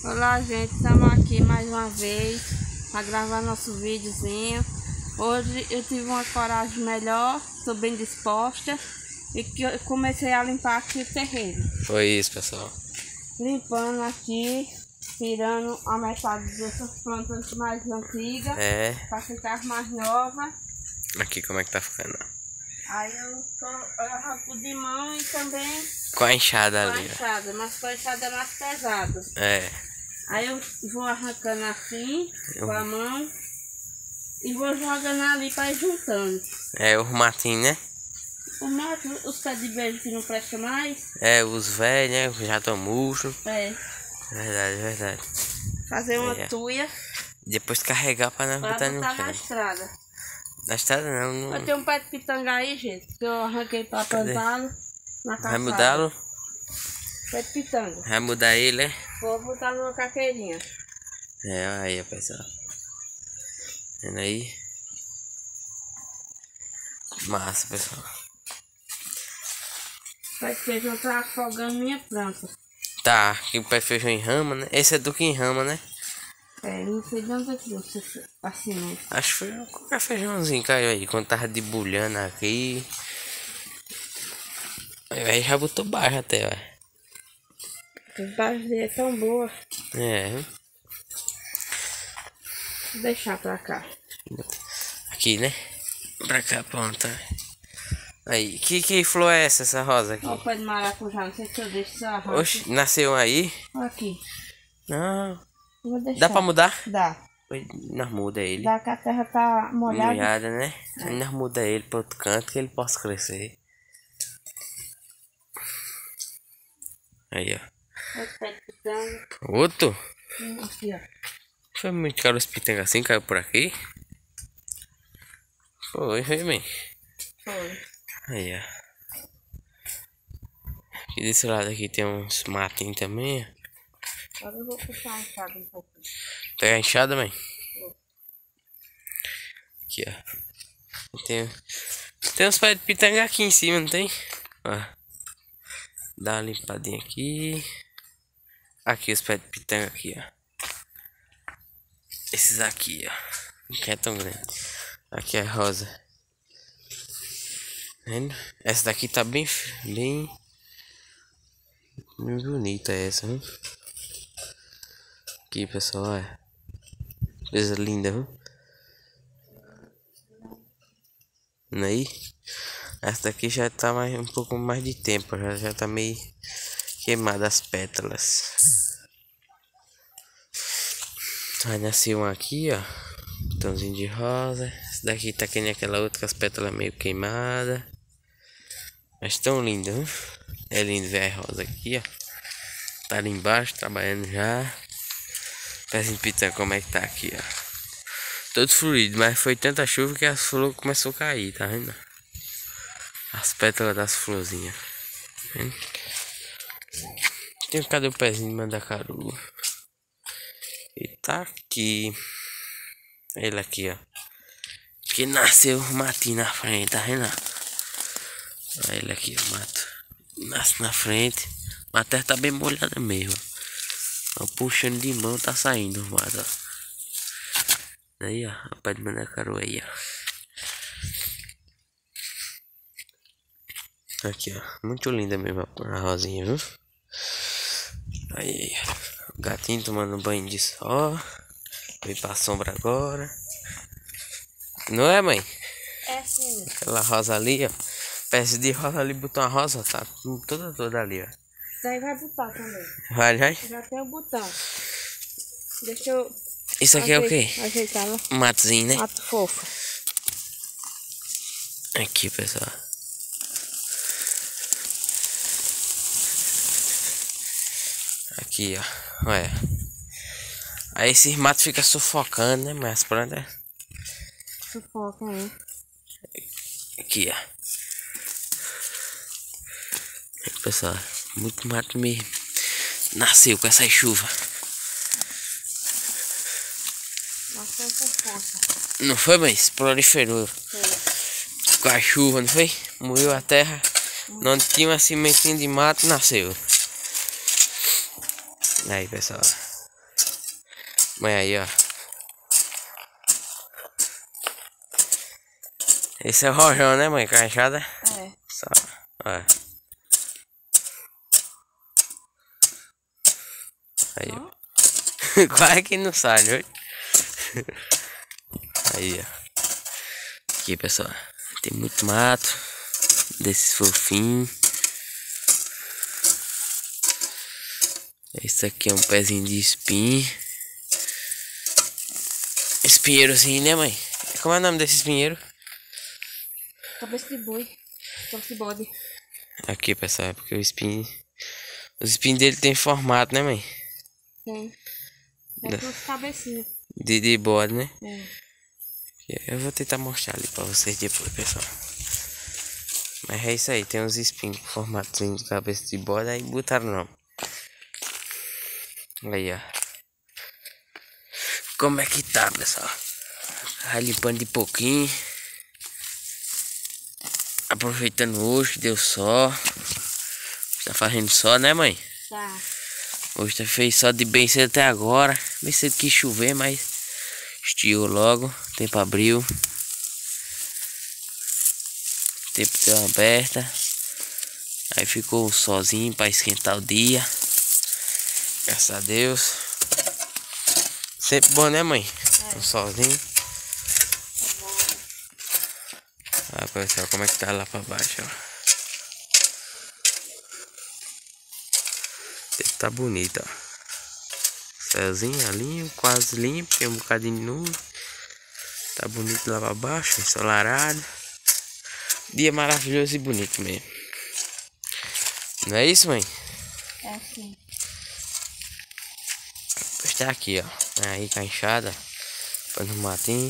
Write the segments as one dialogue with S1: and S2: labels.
S1: Olá, gente, estamos aqui mais uma vez para gravar nosso videozinho. Hoje eu tive uma coragem melhor, estou bem disposta e que eu comecei a limpar aqui o terreno.
S2: Foi isso, pessoal.
S1: Limpando aqui, tirando a metade dessas plantas mais antigas para ficar mais nova.
S2: Aqui como é que tá ficando.
S1: Aí eu arranco de mão e também
S2: Com a enxada
S1: com a
S2: ali.
S1: enxada, mas com a enxada é mais pesado. Aí eu vou arrancando assim, com a mão, e vou jogando ali para ir juntando.
S2: Os matinhos, né?
S1: O mato, os pés de beijo que não prestam mais.
S2: Os velhos, né? Já estão murchos. Verdade.
S1: Fazer uma tuia.
S2: Depois carregar para não botar no chão.
S1: Na estrada.
S2: Na estrada não.
S1: Eu tenho um pé de pitanga aí, gente, que eu arranquei para plantá-lo na calçada.
S2: Vai mudá-lo?
S1: Pé de pitanga.
S2: Vai mudar ele, né?
S1: Vou botar numa caqueirinha.
S2: Aí, pessoal. Vendo aí? Massa, pessoal.
S1: O pé de feijão tá afogando minha planta.
S2: Tá, aqui o pé de feijão em rama, né? Esse é do que em rama, né?
S1: Não sei de onde é que você assim, né?
S2: Acho que foi qualquer feijãozinho que caiu aí, quando tava debulhando aqui. Aí já botou baixo até, velho.
S1: As bases dele é tão boa. Vou deixar pra cá.
S2: Aqui, né? Pra cá, pronto. Aí, que flor é essa rosa aqui?
S1: Olha o pé de maracujá, não sei se eu deixo essa arranca.
S2: Oxe, nasceu aí?
S1: Aqui.
S2: Não.
S1: Vou deixar.
S2: Dá pra mudar?
S1: Dá.
S2: Nós muda ele.
S1: Dá que a terra tá molhada.
S2: Molhada, né? Aí nós muda ele pra outro canto que ele possa crescer. Aí, ó.
S1: Outro pé de pitanga.
S2: Outro?
S1: Aqui, ó.
S2: Foi muito caro esse pitanga assim, caiu por aqui? Foi bem.
S1: Foi.
S2: Aí, ó. E desse lado aqui tem uns matinhos também, ó.
S1: Agora eu vou puxar a enxada um pouquinho.
S2: Pegar a enxada, mãe? Aqui, ó. Tem uns pés de pitanga aqui em cima, não tem? Ó. Dá uma limpadinha aqui. Aqui os pés de pitanga aqui, ó. Esses aqui, ó. Não é tão grande. Aqui é rosa. Vendo? Essa daqui tá bem bonita essa, viu? Aqui, pessoal, olha. Coisa linda, viu? Aí, essa daqui já tá um pouco mais de tempo, já tá meio queimada as pétalas. Aí nasceu uma aqui, ó, botãozinho de rosa. Essa daqui tá que nem aquela outra com as pétalas meio queimadas. Mas tão linda, viu? É lindo ver a rosa aqui, ó. Tá ali embaixo, trabalhando já. Pezinho de pitanga como é que tá aqui, ó. Todo fluido, mas foi tanta chuva que as flores começou a cair, tá vendo? As pétalas das florzinhas. Tá vendo? Cadê o pezinho de mandacaru? E tá aqui. Ele aqui, ó. Que nasceu o matinho na frente, tá vendo? Olha ele aqui, o mato. Nasce na frente. A terra tá bem molhada mesmo. Ó, puxando de mão, tá saindo o mato, ó. Aí, ó, o pé de mandacaru aí, ó. Aqui, ó, muito linda mesmo a rosinha, viu? Aí, o gatinho tomando banho de sol. Veio pra sombra agora. Não é, mãe?
S1: É sim.
S2: Aquela rosa ali, ó. Peça de rosa ali, botou uma rosa, tá toda ali, ó.
S1: Isso aí vai botar também.
S2: Vai?
S1: Já tem o botão. Deixa eu...
S2: Isso aqui é o quê?
S1: Ajeitar lá.
S2: Matozinho, né?
S1: Mato fofo.
S2: Aqui, pessoal. Aqui, ó. Olha. Aí esses matos ficam sufocando, né? Mas as plantas.
S1: Sufoca aí.
S2: Aqui, ó. Aí, pessoal. Muito mato mesmo. Nasceu com essa chuva.
S1: Nasceu com força.
S2: Não foi, mas proliferou.
S1: Foi.
S2: Com a chuva, não foi? Moeu a terra. Não tinha uma sementinha de mato, nasceu. Aí, pessoal. Mãe, aí, ó. Esse é o rojão, né, mãe? Com a enxada?
S1: É.
S2: Só, ó. Aí, ó. Quase que não sai, né? Aí, ó. Aqui, pessoal. Tem muito mato. Desses fofinhos. Esse aqui é um pezinho de espinho. Espinheirozinho, né, mãe? Como é o nome desse espinheiro?
S1: Cabeça de boi. Cabeça de bode.
S2: Aqui, pessoal, é porque o espinho... Os espinhos dele tem formato, né, mãe?
S1: Tem. É com as cabecinhas.
S2: De bode, né?
S1: É.
S2: Eu vou tentar mostrar ali pra vocês depois, pessoal. Mas é isso aí, tem uns espinhos com formato de cabeça de bode, aí botaram o nome. Aí, ó. Como é que tá, pessoal? Vai limpando de pouquinho. Aproveitando hoje, deu sol. Tá fazendo sol, né, mãe?
S1: Tá.
S2: Hoje tá fez sol de bem cedo até agora. Bem cedo quis chover, mas estiou logo. O tempo abriu. O tempo deu uma aberta. Aí ficou um solzinho pra esquentar o dia. Graças a Deus. Sempre bom, né, mãe? Um solzinho. Ah, pessoal, como é que tá lá pra baixo, ó. Tá bonito, ó. Céuzinho ali, quase limpo, tem um bocadinho de nuvem. Tá bonito lá pra baixo, ensolarado. Dia maravilhoso e bonito mesmo. Não é isso, mãe?
S1: É sim.
S2: Pois tá aqui, ó. Aí com a enxada. Põe no matinho.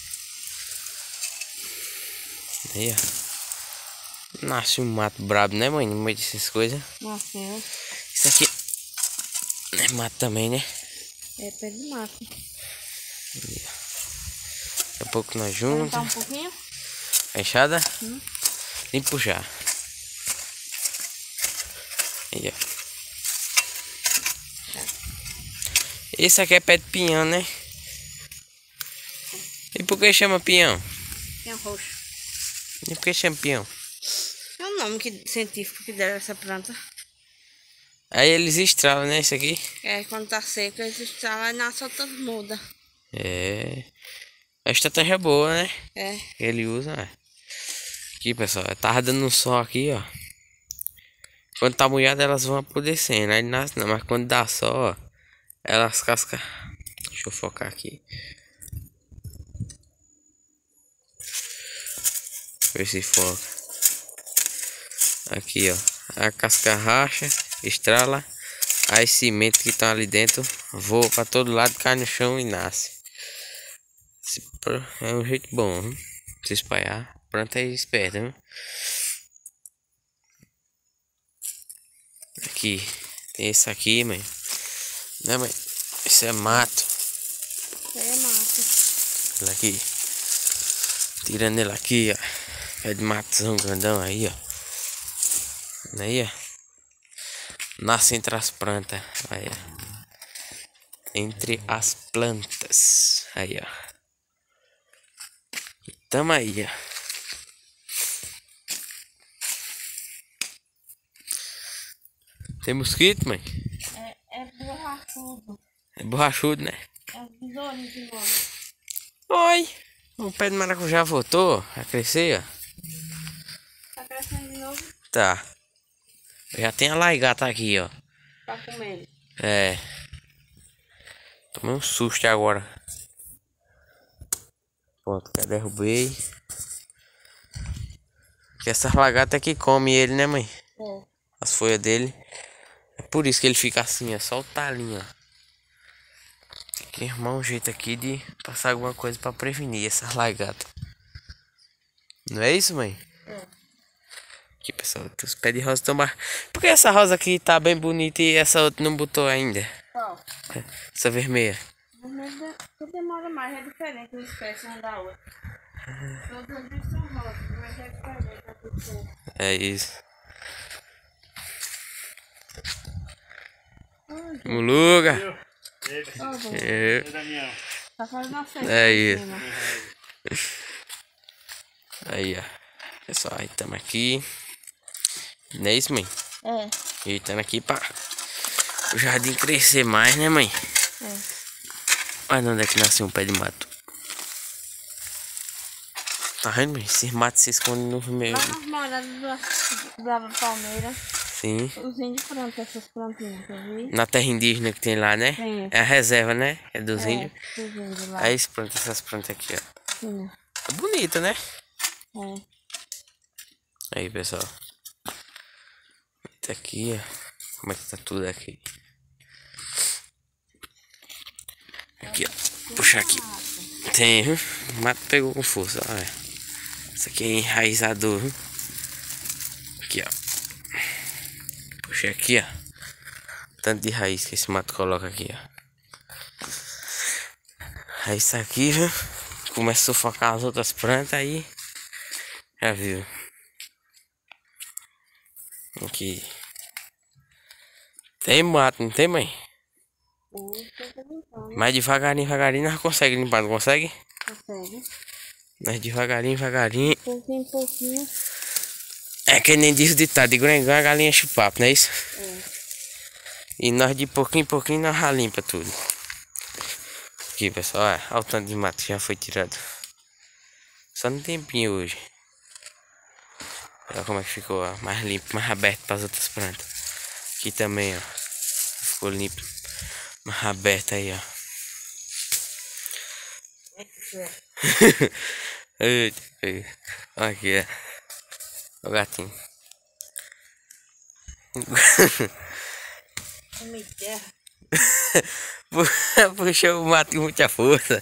S2: Aí, ó. Nasce um mato brabo, né, mãe? No meio dessas coisas.
S1: Nasceu.
S2: Isso aqui é mato também, né?
S1: É pé de mato.
S2: Daqui a pouco nós
S1: Quer
S2: juntos.
S1: um pouquinho?
S2: A enxada? Nem puxar. Aí, ó. Esse aqui é pé de pinhão, né? E por que chama pinhão?
S1: Pinhão roxo.
S2: E por que chama pinhão?
S1: É o nome científico que deram essa planta.
S2: Aí eles estralam, né, isso aqui?
S1: É, quando tá seco, eles estralam e nasce outras mudas.
S2: É. A estratégia boa, né?
S1: É.
S2: Que ele usa, né? Aqui, pessoal, tava dando um sol aqui, ó. Quando tá molhado, elas vão apodrecendo. Aí nasce não, mas quando dá sol, ó, elas cascam. Deixa eu focar aqui. Ver se foca. Aqui, ó. A casca racha, estrala. Aí cimento que tá ali dentro voa pra todo lado, cai no chão e nasce. É um jeito bom, hein? Se espalhar. Planta aí esperta, hein? Aqui. Tem esse aqui, mãe. Né, mãe? Esse é mato.
S1: É mato.
S2: Olha aqui. Tirando ele aqui, ó. É de matozão grandão aí, ó. Aí, ó. Nasce entre as plantas. Aí, ó. Entre as plantas. Aí, ó. Tamo aí, ó. Tem mosquito, mãe?
S1: É borrachudo.
S2: É borrachudo, né?
S1: É os besourinhos de novo.
S2: Oi! O pé de maracujá voltou a crescer, ó.
S1: Tá crescendo de novo?
S2: Tá. Já tem a laigata aqui, ó.
S1: Tá comendo.
S2: É. Tomei um susto agora. Pronto, já derrubei. Que essas lagartas que come ele, né, mãe?
S1: É.
S2: As folhas dele. É por isso que ele fica assim, ó. Só o talinho, ó. Tem que arrumar um jeito aqui de passar alguma coisa pra prevenir essas lagartas. Não é isso, mãe?
S1: É.
S2: Aqui, pessoal, os pés de rosa estão baixos. Por que essa rosa aqui tá bem bonita e essa outra não botou ainda?
S1: Qual?
S2: Essa vermelha.
S1: Tudo demora mais, é diferente uma espécie uma da outra. Todas as vezes são rosas, mas é diferente a pessoa.
S2: É isso. Muluga.
S1: Tá fazendo a festa.
S2: Aí. Aí, ó. Pessoal, aí estamos aqui. Não é isso, mãe?
S1: É.
S2: E estamos aqui pra o jardim crescer mais, né, mãe?
S1: É.
S2: Olha onde é que nasceu um pé de mato. Tá vendo, mãe? Esses matos se escondem no meio.
S1: Lá nas moradas da palmeira.
S2: Sim.
S1: Os índios plantam essas plantinhas, tá vendo?
S2: Na terra indígena que tem lá, né?
S1: Sim.
S2: É a reserva, né? É dos índios.
S1: Dos índios lá.
S2: Aí eles plantam essas plantas aqui, ó.
S1: Sim.
S2: É bonito, né?
S1: É.
S2: Aí, pessoal. Tá aqui, ó. Como é que tá tudo aqui? Aqui, ó. Puxa aqui. Tem, viu? O mato pegou com força, olha. Isso aqui é enraizador, viu? Aqui, ó. Puxa aqui, ó. Tanto de raiz que esse mato coloca aqui, ó. Aí isso aqui, viu? Começa a sufocar as outras plantas aí. Já viu? Aqui. Tem mato, não tem, mãe? Mas devagarinho, devagarinho nós conseguimos limpar, não consegue?
S1: Consegue.
S2: Mas devagarinho, devagarinho.
S1: Pouquinho, pouquinho.
S2: É que nem diz o ditado, de grão em grão a galinha enche o papo, não é isso?
S1: É.
S2: E nós de pouquinho em pouquinho nós já limpa tudo. Aqui, pessoal, olha o tanto de mato que já foi tirado. Só no tempinho hoje. Olha como é que ficou, ó, mais limpo, mais aberto para as outras plantas. Aqui também, ó. Ficou limpo. Mais aberto aí, ó. Eita, olha aqui, ó. O gatinho. Puxou o mato com muita força.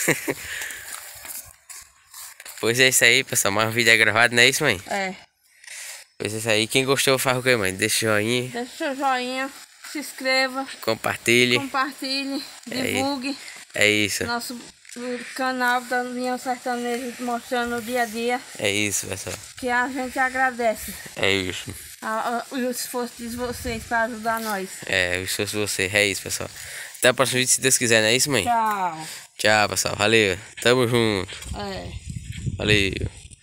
S2: Pois é isso aí, pessoal. Mais um vídeo é gravado, não é isso, mãe?
S1: É.
S2: Pois é isso aí. Quem gostou faz o que, mãe? Deixa o joinha.
S1: Deixa o seu joinha, se inscreva,
S2: Compartilhe.
S1: compartilhe, divulgue.
S2: É isso.
S1: Nosso canal da União Sertaneja mostrando o dia a dia.
S2: É isso, pessoal.
S1: Que a gente agradece
S2: É isso.
S1: o esforço de vocês para ajudar nós.
S2: É, o esforço de você. É isso, pessoal. Até o próximo vídeo, se Deus quiser, não é isso, mãe?
S1: Tchau.
S2: Tchau, pessoal. Valeu. Tamo junto.
S1: É.
S2: Valeu.